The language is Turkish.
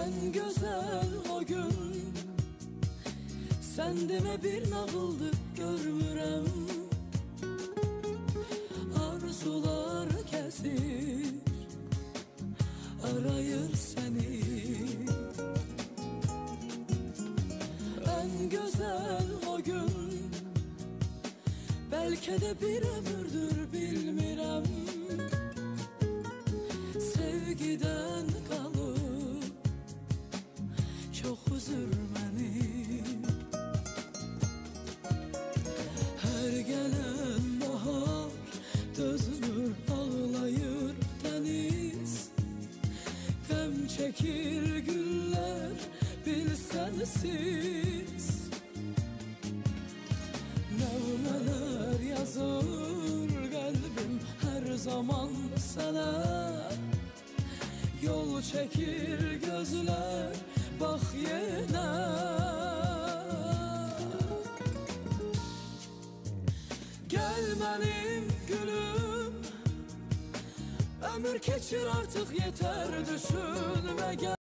En güzel o gün sendime bir nağıldı görmürəm. Arzular kesir arayır seni. En güzel o gün belki de bir ömürdür bilmirəm. Sevgiden kalıp çok üzür beni. Her gelen bahar dözmür ağlayır deniz. Gəm çekir güller bilsensiz. Nəğmələr yazır kalbim her zaman sana. Yol çekir gözler bak yine. Gel benim gülüm, ömür keçir artık yeter düşünme gel.